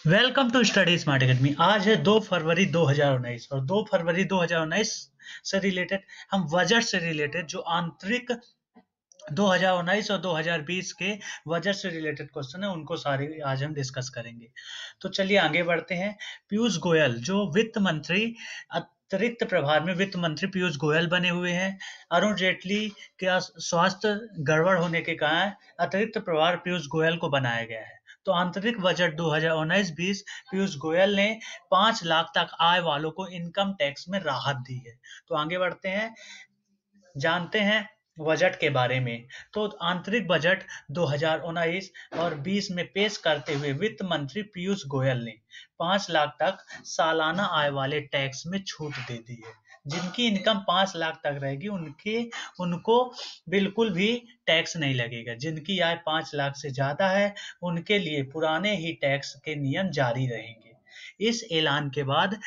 Welcome to study smart academy. आज है 2 फरवरी 2019 और 2 फरवरी 2019 से रिलेटेड हम बजट से रिलेटेड जो आंतरिक 2019 और 2020 के बजट से रिलेटेड क्वेश्चन है उनको सारे आज हम डिस्कस करेंगे। तो चलिए आगे बढ़ते हैं। पीयूष गोयल जो वित्त मंत्री, अतिरिक्त प्रभार में वित्त मंत्री पीयूष गोयल बने हुए हैं। अरुण जेटली का स्वास्थ्य गड़बड़ होने के कारण अतिरिक्त प्रभार पीयूष गोयल को बनाया गया है। तो आंतरिक बजट 2019-20 पीयूष गोयल ने 5 लाख तक आय वालों को इनकम टैक्स में राहत दी है। तो आगे बढ़ते हैं, जानते हैं बजट के बारे में। तो आंतरिक बजट 2019 और 20 में पेश करते हुए वित्त मंत्री पीयूष गोयल ने 5 लाख तक सालाना आय वाले टैक्स में छूट दे दी है। जिनकी इनकम 5 लाख तक रहेगी उनको बिल्कुल भी टैक्स नहीं लगेगा। जिनकी आय 5 लाख से ज्यादा है उनके लिए पुराने ही टैक्स के नियम जारी रहेंगे। इस ऐलान के बाद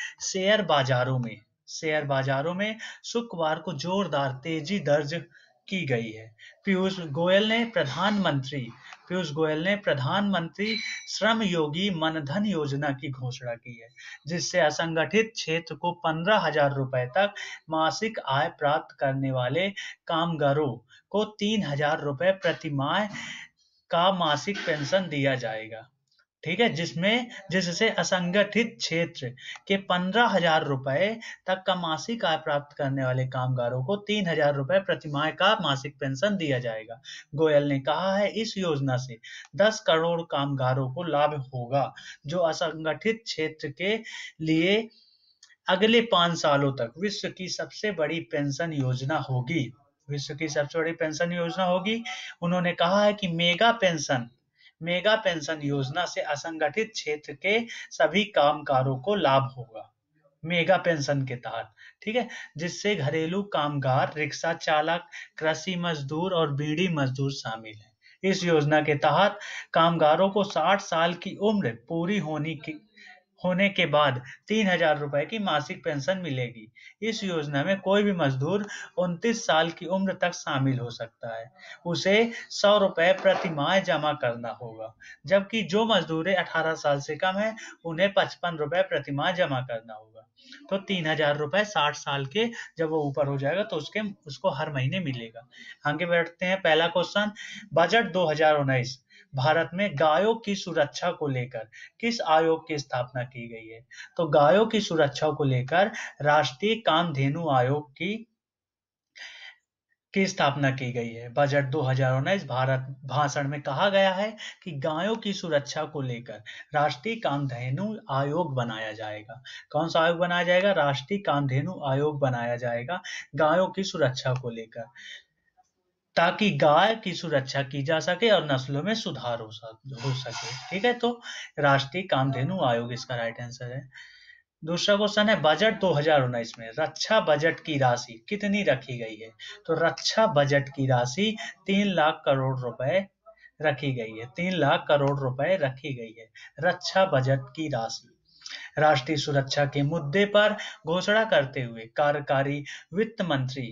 शेयर बाजारों में शुक्रवार को जोरदार तेजी दर्ज की गई है। पीयूष गोयल ने प्रधानमंत्री श्रम योगी मनधन योजना की घोषणा की है, जिससे असंगठित क्षेत्र को 15,000 रुपए तक मासिक आय प्राप्त करने वाले कामगारों को 3,000 रुपए प्रति माह का मासिक पेंशन दिया जाएगा। ठीक है, जिससे असंगठित क्षेत्र के 15,000 रुपए तक का मासिक आय प्राप्त करने वाले कामगारों को 3,000 रुपए प्रति माह का मासिक पेंशन दिया जाएगा। गोयल ने कहा है इस योजना से 10 करोड़ कामगारों को लाभ होगा, जो असंगठित क्षेत्र के लिए अगले 5 सालों तक विश्व की सबसे बड़ी पेंशन योजना होगी। उन्होंने कहा है कि मेगा पेंशन योजना से असंगठित क्षेत्र के सभी कामगारों को लाभ होगा मेगा पेंशन के तहत। ठीक है, जिससे घरेलू कामगार, रिक्शा चालक, कृषि मजदूर और बीड़ी मजदूर शामिल हैं। इस योजना के तहत कामगारों को 60 साल की उम्र पूरी होने के बाद 3,000 रुपए की मासिक पेंशन मिलेगी। इस योजना में कोई भी मजदूर 29 साल की उम्र तक शामिल हो सकता है। उसे 100 रुपए प्रति माह जमा करना होगा, जबकि जो मजदूरें 18 साल से कम है उन्हें 55 रुपए प्रति माह जमा करना होगा। तो 3,000 रुपए 60 साल के जब वो ऊपर हो जाएगा तो उसको हर महीने मिलेगा। आगे बढ़ते हैं। पहला क्वेश्चन, बजट 2019 भारत में गायों की सुरक्षा को लेकर किस आयोग की स्थापना की गई है? तो गायों की सुरक्षा को लेकर राष्ट्रीय कामधेनु आयोग की स्थापना की गई है। बजट 2019 भारत भाषण में कहा गया है कि गायों की सुरक्षा को लेकर राष्ट्रीय कामधेनु आयोग बनाया जाएगा। कौन सा आयोग बनाया जाएगा? राष्ट्रीय कामधेनु आयोग बनाया जाएगा गायों की सुरक्षा को लेकर, ताकि गाय की सुरक्षा की जा सके और नस्लों में सुधार हो सके। ठीक है, तो राष्ट्रीय कामधेनु आयोग इसका राइट आंसर है। दूसरा क्वेश्चन है, बजट 2019 में रक्षा बजट की राशि कितनी रखी गई है? तो रक्षा बजट की राशि 3 लाख करोड़ रुपए रखी गई है। 3 लाख करोड़ रुपए रखी गई है रक्षा बजट की राशि। राष्ट्रीय सुरक्षा के मुद्दे पर घोषणा करते हुए कार्यकारी वित्त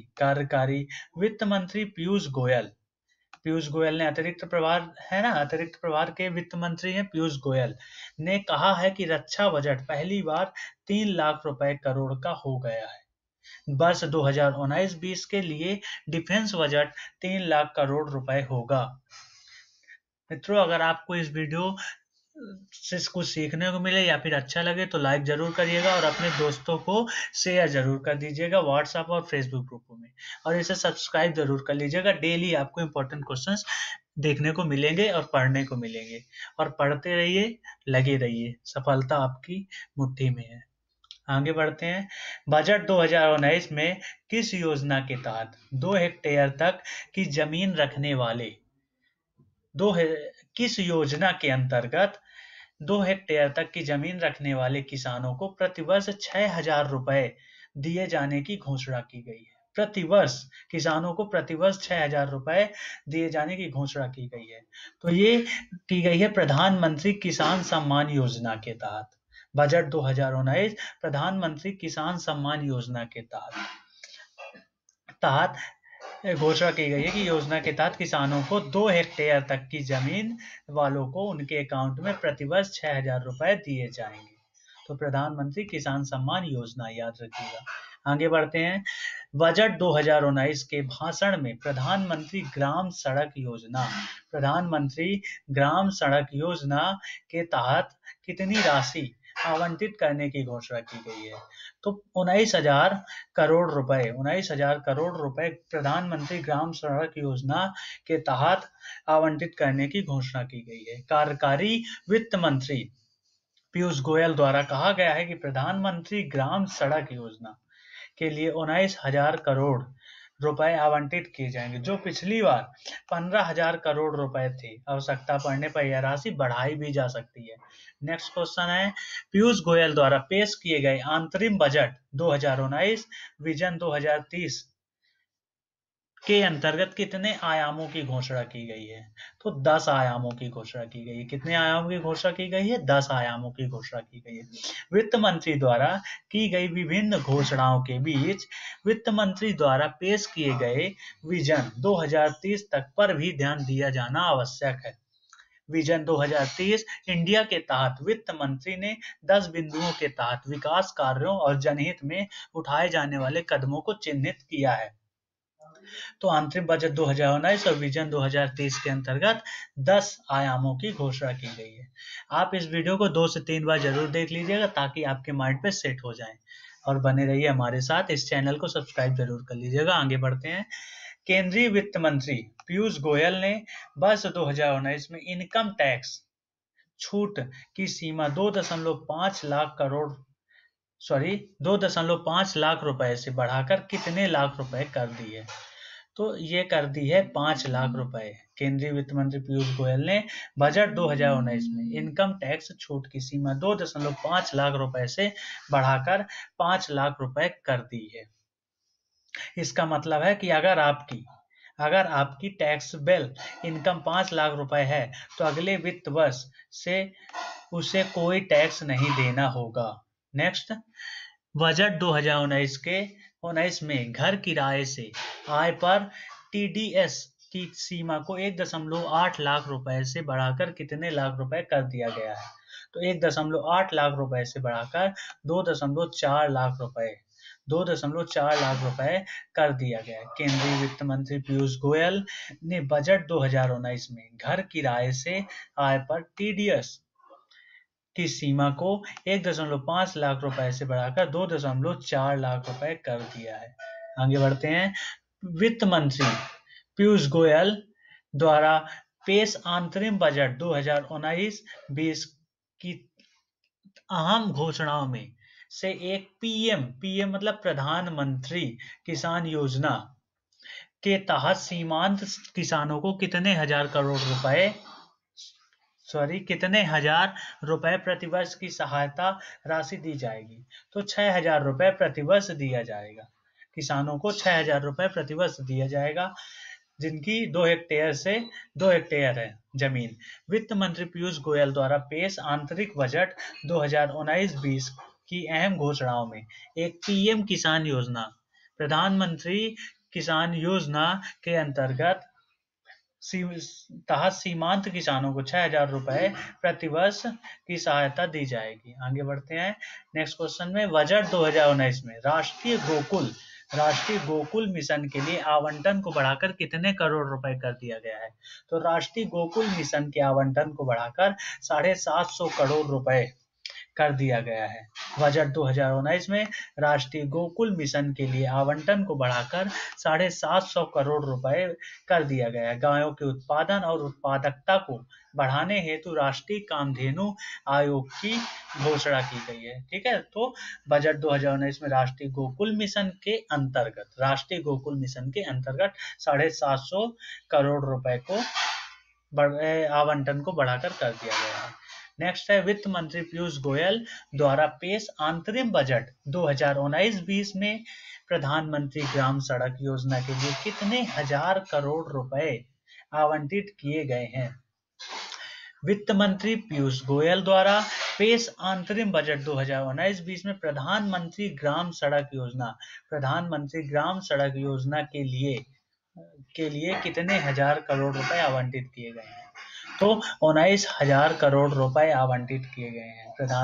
मंत्री पीयूष गोयल ने अतिरिक्त प्रभार के वित्त मंत्री हैं पीयूष गोयल ने कहा है कि रक्षा बजट पहली बार 3 लाख रुपए करोड़ का हो गया है। वर्ष 2019-20 के लिए डिफेंस बजट 3 लाख करोड़ रुपए होगा। मित्रों, अगर आपको इस वीडियो से कुछ सीखने को मिले या फिर अच्छा लगे तो लाइक जरूर करिएगा और अपने दोस्तों को शेयर जरूर कर दीजिएगा व्हाट्सएप और फेसबुक ग्रुपों में, और इसे सब्सक्राइब जरूर कर लीजिएगा। डेली आपको इंपॉर्टेंट क्वेश्चंस देखने को मिलेंगे और पढ़ने को मिलेंगे, और पढ़ते रहिए, लगे रहिए, सफलता आपकी मुट्ठी में है। आगे बढ़ते हैं। बजट 2019 में किस योजना के तहत 2 हेक्टेयर तक की जमीन रखने वाले किस योजना के अंतर्गत 2 हेक्टेयर तक की जमीन रखने वाले किसानों को प्रतिवर्ष 6,000 रुपए दिए जाने की घोषणा की गई है? किसानों को प्रतिवर्ष 6,000 रुपए दिए जाने की घोषणा की गई है। तो ये की गई है प्रधानमंत्री किसान सम्मान योजना के तहत। बजट 2019 प्रधानमंत्री किसान सम्मान योजना के तहत घोषणा की गई है कि योजना के तहत किसानों को 2 हेक्टेयर तक की जमीन वालों को उनके अकाउंट में प्रतिवर्ष 6,000 रुपए दिए जाएंगे। तो प्रधानमंत्री किसान सम्मान योजना याद रखिएगा। आगे बढ़ते हैं। बजट 2019 के भाषण में प्रधानमंत्री ग्राम सड़क योजना के तहत कितनी राशि आवंटित करने की घोषणा की गई है? तो 19,000 करोड़ रुपए प्रधानमंत्री ग्राम सड़क योजना के तहत आवंटित करने की घोषणा की गई है। कार्यकारी वित्त मंत्री पीयूष गोयल द्वारा कहा गया है कि प्रधानमंत्री ग्राम सड़क योजना के लिए 19,000 करोड़ रुपए आवंटित किए जाएंगे, जो पिछली बार 15,000 करोड़ रुपए थे। आवश्यकता पड़ने पर यह राशि बढ़ाई भी जा सकती है। नेक्स्ट क्वेश्चन है, पीयूष गोयल द्वारा पेश किए गए अंतरिम बजट 2019 विजन 2030 के अंतर्गत कितने आयामों की घोषणा की गई है? तो 10 आयामों की घोषणा की गई है। कितने आयामों की घोषणा की गई है? 10 आयामों की घोषणा की गई है। वित्त मंत्री द्वारा की गई विभिन्न घोषणाओं के बीच वित्त मंत्री द्वारा पेश किए गए विजन 2030 तक पर भी ध्यान दिया जाना आवश्यक है। विजन 2030 इंडिया के तहत वित्त मंत्री ने 10 बिंदुओं के तहत विकास कार्यों और जनहित में उठाए जाने वाले कदमों को चिन्हित किया है। तो अंतरिम बजट 2019 और विजन 2030 के अंतर्गत 10 आयामों की घोषणा की गई है। आप इस वीडियो को 2 से 3 बार जरूर देख लीजिएगा ताकि आपके माइंड पे सेट हो जाए, और बने रहिए हमारे साथ। इस चैनल को सब्सक्राइब जरूर कर लीजिएगा। आगे बढ़ते हैं। केंद्रीय वित्त मंत्री पीयूष गोयल ने वर्ष 2019 में इनकम टैक्स छूट की सीमा 2.5 लाख रुपए से बढ़ाकर कितने लाख रुपए कर दी है? तो ये कर दी है 5 लाख रुपए। केंद्रीय वित्त मंत्री पीयूष गोयल ने बजट 2019 में इनकम टैक्स छूट की सीमा 2.5 लाख रुपए से बढ़ाकर 5 लाख रुपए कर दी है। इसका मतलब है कि अगर आपकी टैक्स बिल इनकम 5 लाख रुपए है तो अगले वित्त वर्ष से उसे कोई टैक्स नहीं देना होगा। नेक्स्ट, बजट 2019 में घर किराए से आय पर टीडीएस की सीमा को 1.8 लाख रुपए से बढ़ाकर कितने लाख रुपए कर दिया गया है? तो 1.8 लाख रुपए से बढ़ाकर 2.4 लाख रुपए कर दिया गया है। केंद्रीय वित्त मंत्री पीयूष गोयल ने बजट 2019 में घर किराए से आय पर टीडीएस की सीमा को 1.5 लाख रुपए से बढ़ाकर 2.4 लाख रुपए कर दिया है। आगे बढ़ते हैं। वित्त मंत्री पीयूष गोयल द्वारा पेश अंतरिम बजट 2019-20 की अहम घोषणाओं में से एक पीएम मतलब प्रधानमंत्री किसान योजना के तहत सीमांत किसानों को कितने हजार रुपए प्रतिवर्ष की सहायता राशि दी जाएगी? तो 6,000 रुपए प्रतिवर्ष दिया जाएगा। किसानों को 6,000 रुपए प्रतिवर्ष दिया जाएगा जिनकी 2 हेक्टेयर है जमीन। वित्त मंत्री पीयूष गोयल द्वारा पेश आंतरिक बजट 2019-20 की अहम घोषणाओं में एक पीएम किसान योजना, प्रधानमंत्री किसान योजना के अंतर्गत तहत सीमांत किसानों को 6,000 रुपए प्रतिवर्ष की सहायता दी जाएगी। आगे बढ़ते हैं। नेक्स्ट क्वेश्चन में, बजट 2019 में राष्ट्रीय गोकुल मिशन के लिए आवंटन को बढ़ाकर कितने करोड़ रुपए कर दिया गया है? तो राष्ट्रीय गोकुल मिशन के आवंटन को बढ़ाकर 750 करोड़ रुपए कर दिया गया है। बजट 2019 में राष्ट्रीय गोकुल मिशन के लिए आवंटन को बढ़ाकर 750 करोड़ रुपए कर दिया गया है। गायों के उत्पादन और उत्पादकता को बढ़ाने हेतु राष्ट्रीय कामधेनु आयोग की घोषणा की गई है। ठीक है, तो बजट 2019 में राष्ट्रीय गोकुल मिशन के अंतर्गत 750 करोड़ रुपए को आवंटन को बढ़ाकर कर दिया गया है। नेक्स्ट है, वित्त मंत्री पीयूष गोयल द्वारा पेश अंतरिम बजट 2019-20 में प्रधानमंत्री ग्राम सड़क योजना के लिए कितने हजार करोड़ रुपए आवंटित किए गए हैं? वित्त मंत्री पीयूष गोयल द्वारा पेश अंतरिम बजट 2019-20 में प्रधानमंत्री ग्राम सड़क योजना के लिए के लिए कितने हजार करोड़ रुपए आवंटित किए गए हैं? तो 19,000 करोड़ रुपए आवंटित किए गए हैं। प्रधान